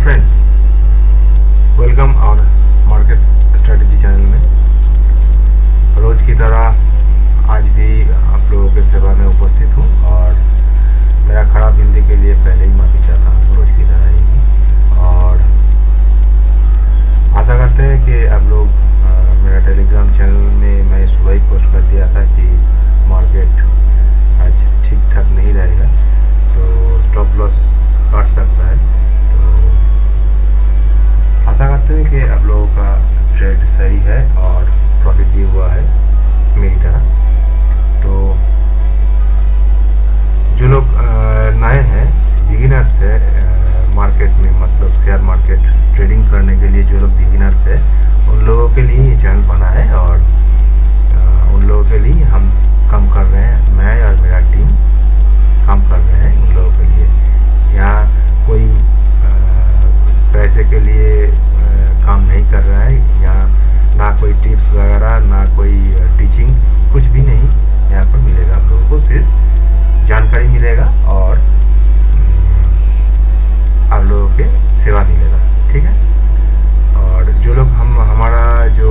Friends, welcome और market strategy channel में रोज की तरह आज भी आप लोगों के सेवा में उपस्थित हूं और मेरा खराब हिंदी के लिए पहले ही माफ़ी चाहता हूं, रोज की तरह ही। और आशा करते हैं कि आप लोग मेरा टेलीग्राम चैनल में मैं सुबह ही पोस्ट कर दिया था कि मार्केट आज ठीक ठाक नहीं रहेगा तो स्टॉप लॉस काट सकता है। आशा करते हैं कि आप लोगों का ट्रेड सही है और प्रॉफिट भी हुआ है मेरी तरह। तो जो लोग नए हैं, बिगिनर्स है मार्केट में, मतलब शेयर मार्केट ट्रेडिंग करने के लिए जो लोग बिगिनर्स है उन लोगों के लिए ये चैनल बना है और उन लोगों के लिए हम काम कर रहे हैं, मैं और मेरा टीम काम कर रहे हैं उन लोगों के लिए। यहाँ कोई पैसे के लिए काम नहीं कर रहा है, यहाँ ना कोई टिप्स वगैरह ना कोई टीचिंग, कुछ भी नहीं यहाँ पर मिलेगा। आप लोगों को सिर्फ जानकारी मिलेगा और आप लोगों के सेवा मिलेगा, ठीक है। और जो लोग हमारा जो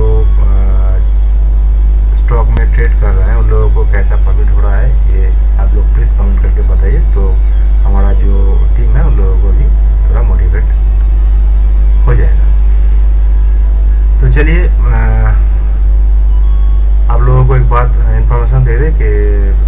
स्टॉक में ट्रेड कर रहे हैं उन लोगों को कैसा प्रॉफिट हो रहा है ये आप लोग प्लीज़ कमेंट करके बताइए, तो हमारा जो टीम है उन लोगों को भी थोड़ा मोटिवेट हो जाएगा। तो चलिए आप लोगों को एक बात इंफॉर्मेशन दे दें कि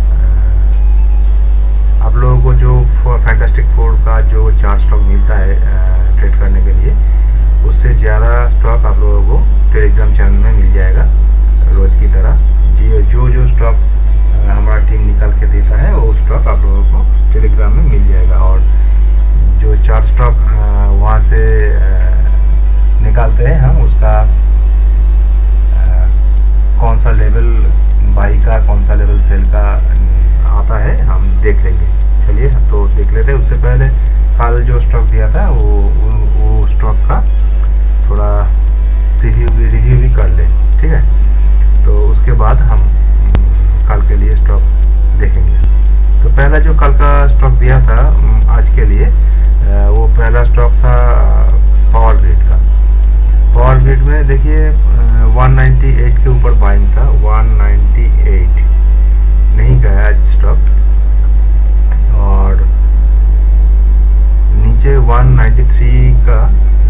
आप लोगों को जो फैंटास्टिक फोर का जो 4 स्टॉक मिलता है ट्रेड करने के लिए, उससे ज़्यादा स्टॉक आप लोगों को टेलीग्राम चैनल में मिल जाएगा रोज़ की तरह। जो स्टॉक हमारा टीम निकाल के देता है वो स्टॉक आप लोगों को टेलीग्राम में मिल जाएगा। और जो 4 स्टॉक वहाँ से निकालते हैं हम, उसका कौन सा लेवल बाई का कौन सा लेवल सेल का आता है हम देख लेंगे। चलिए तो देख लेते हैं। उससे पहले कल जो स्टॉक दिया था वो स्टॉक का थोड़ा रिव्यू भी कर ले, ठीक है। तो उसके बाद हम कल के लिए स्टॉक देखेंगे। तो पहला जो कल का स्टॉक दिया था आज के लिए, वो पहला स्टॉक था पावर ग्रिड का। पावर ग्रिड में देखिए 198 के ऊपर बाइंग था, 198 नहीं गया आज स्टॉक और नीचे 193 का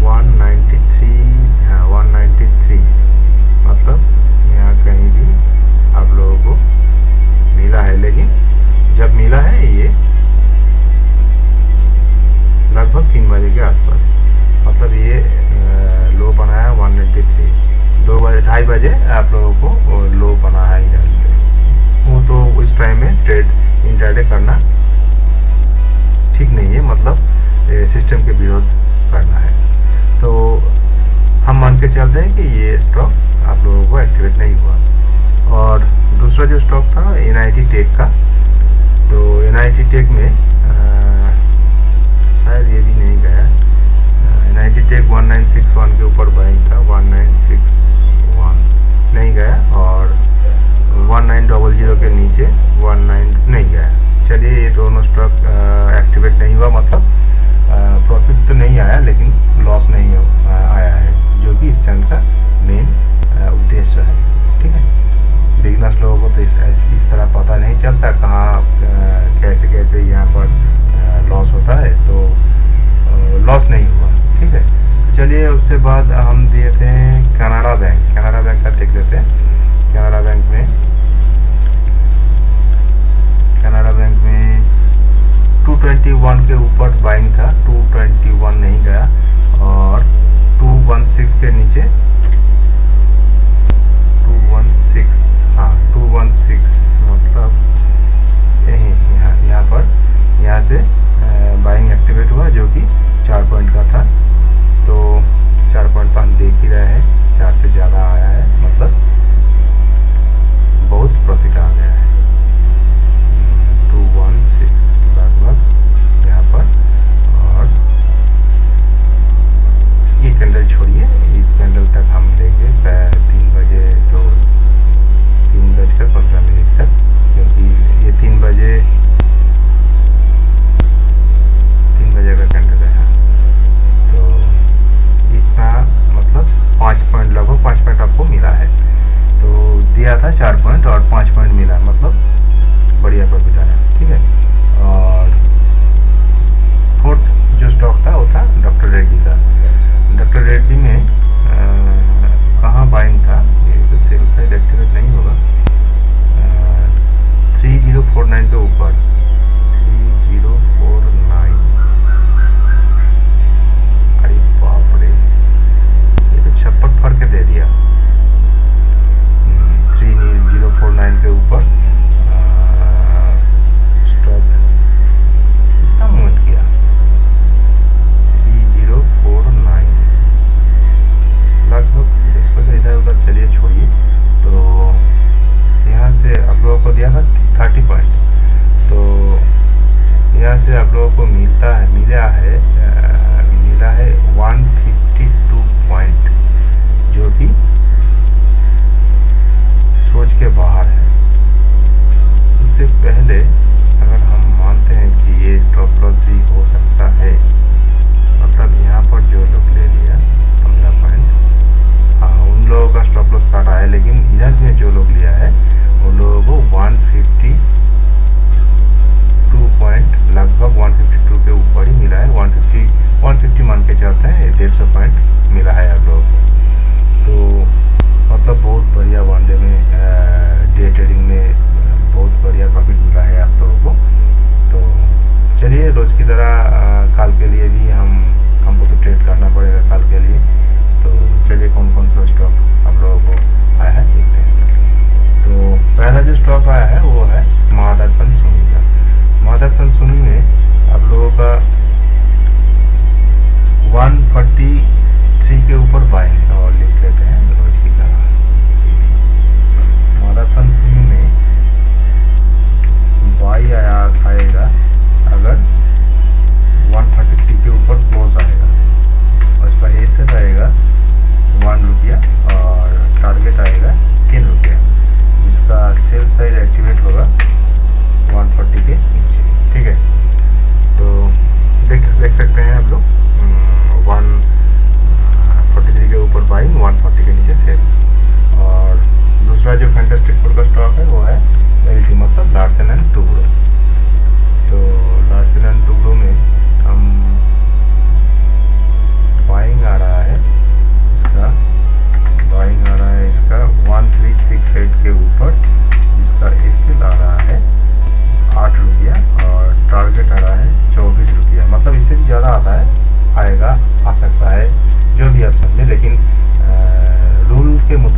193 मतलब यहाँ कहीं भी आप लोगों को मिला है, लेकिन जब मिला है ये लगभग 3 बजे के आसपास, मतलब ये लो बनाया 193, 2-2:30 बजे आप लोगों को लो बना है इधर पे। वो तो उस टाइम में ट्रेड इंट्राडे करना ठीक नहीं है, मतलब सिस्टम के विरोध करना है। तो हम मान के चलते हैं कि ये स्टॉक आप लोगों को एक्टिवेट नहीं हुआ। और दूसरा जो स्टॉक था NIT टेक का, तो NIT टेक में शायद ये भी नहीं गया। NIT टेक 1961 के ऊपर बाइंग था, 1961 नहीं गया और 1900 के नीचे 19 नहीं गया। चलिए ये दोनों स्टॉक एक्टिवेट नहीं हुआ, मतलब प्रॉफिट तो नहीं आया लेकिन लॉस नहीं आया है, जो कि इस चैनल का मेन उद्देश्य है, ठीक है। बिगनर्स लोगों को तो इस तरह पता नहीं चलता कहाँ कैसे यहाँ पर लॉस होता है, तो लॉस नहीं हुआ, ठीक है। तो चलिए उससे बाद हम दिए थे कनाडा बैंक का देख लेते हैं। कनाडा बैंक में 221 के ऊपर बाइंग था, 221 नहीं गया और 216 के नीचे 216 मतलब यहाँ पर यहाँ से बाइंग एक्टिवेट हुआ, जो कि 4 पॉइंट का था। तो 4 पॉइंट तो हम देख ही रहे हैं, 4 से ज़्यादा आया है, मतलब बहुत प्रॉफिट आ गया है। 216 लगभग यहाँ पर और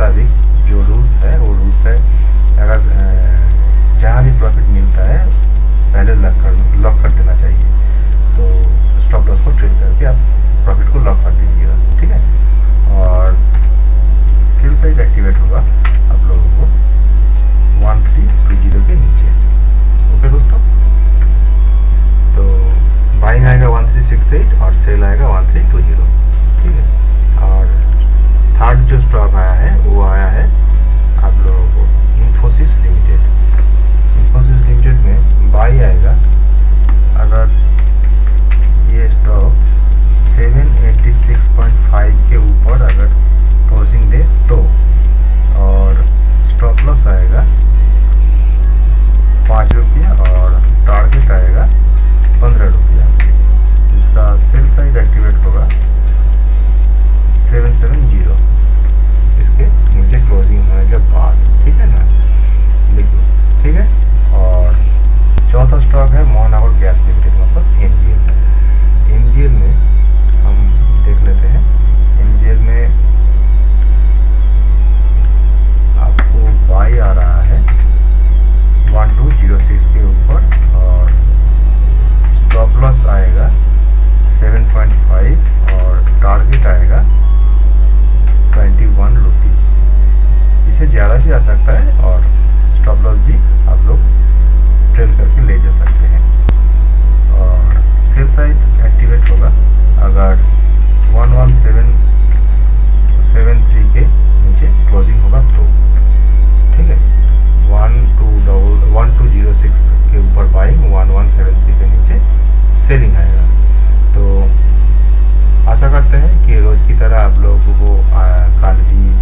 मुताबिक जो रूल्स है वो रूल्स है, अगर जहाँ भी प्रॉफिट मिलता है पहले लॉक कर देना चाहिए। तो स्टॉप लॉस को ट्रेड करके आप प्रॉफिट को लॉक कर दीजिएगा, ठीक है। और सेल साइड एक्टिवेट होगा आप लोगों को 1320 के नीचे। ओके दोस्तों, तो बाइंग आएगा 1368 और सेल आएगा 1320, ठीक है। और थर्ड जो स्टॉक आया है वो आया है आप लोगों को इन्फोसिस लिमिटेड। इन्फोसिस लिमिटेड में बाई आएगा अगर ये स्टॉक 786.5 के ऊपर अगर क्लोजिंग दे तो, और स्टॉप लॉस आएगा 5 रुपया और टारगेट आएगा 15 रुपया। इसका सेल साइड एक्टिवेट होगा 770 इसके नीचे क्लोजिंग होने के बाद, ठीक है ना, देखिए, ठीक है। और चौथा स्टॉक है महानगर गैस लिमिटेड, मतलब एमजीएल। एमजीएल में हम देख लेते हैं। एमजीएल में आपको बाई आ रहा है 1206 के ऊपर और स्टॉप लॉस आएगा 7.5 और टारगेट आएगा 21 रुपीज़। इससे ज़्यादा भी आ सकता है और स्टॉप लॉस भी आप लोग ट्रेल करके ले जा सकते हैं। और सेल साइड एक्टिवेट होगा अगर 11773 के नीचे क्लोजिंग होगा तो, ठीक है। 1206 के ऊपर बाइंग, 1173 के नीचे सेलिंग आएगा। तो आशा करते हैं कि रोज़ की तरह आप लोगों को कल भी